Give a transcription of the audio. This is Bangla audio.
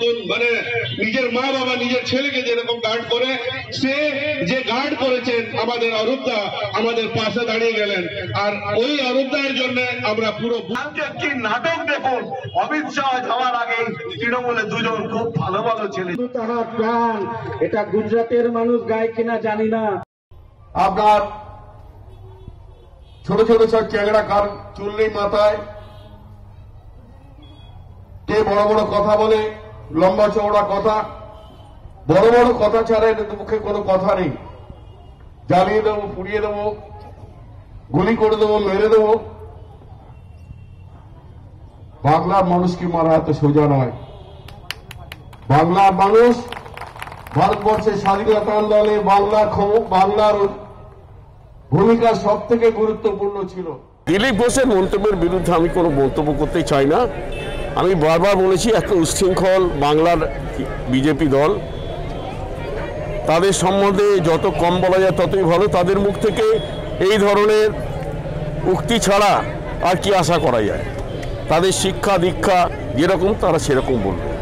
মানে নিজের মা বাবা নিজের ছেলেকে যেরকম গার্ড করে, সে যে গার্ড করেছেন আমাদের অরূপদা, আমাদের পাশে দাঁড়িয়ে গেলেন। আর ওই অরূপদার জন্য আমরা পুরো কি নাটক দেখুন। অমিত শাহ যাওয়ার আগে তৃণমূলে দুজন খুব ভালো ভালো ছেলে, তাহার প্রাণ। এটা গুজরাটের মানুষ গায় কিনা জানি না। আপনার ছোট ছোট সব চ্যাংড়া কার চুল নেই মাথায়, কে বড় বড় কথা বলে, লম্বা চওড়া কথা, বড় বড় কথা ছাড়া এদের মুখে কোনো কথা নেই। জ্বালিয়ে দেবো, পুড়িয়ে দেবো, গুলি করে দেবো, মেরে দেবো। বাংলার মানুষকে মারা এত সোজা নয়। বাংলার মানুষ ভারতবর্ষের স্বাধীনতা আন্দোলনে বাংলার ভূমিকা সব থেকে গুরুত্বপূর্ণ ছিল। দিলীপ ঘোষের মন্তব্যের বিরুদ্ধে আমি কোনো মন্তব্য করতে চাই না। আমি বারবার বলেছি, একটা উচ্ছৃঙ্খল বাংলার বিজেপি দল, তাদের সম্বন্ধে যত কম বলা যায় ততই ভালো। তাদের মুখ থেকে এই ধরনের উক্তি ছাড়া আর কি আশা করা যায়? তাদের শিক্ষা দীক্ষা যেরকম, তারা সেরকম বলবে।